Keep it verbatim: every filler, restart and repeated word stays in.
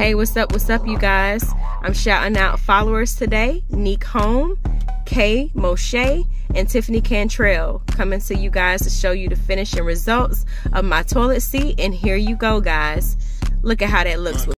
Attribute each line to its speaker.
Speaker 1: Hey, what's up, what's up, you guys? I'm shouting out followers today. Neek Home, Kay Moshe, and Tiffany Cantrell, coming to you guys to show you the finishing results of my toilet seat. And here you go, guys. Look at how that looks.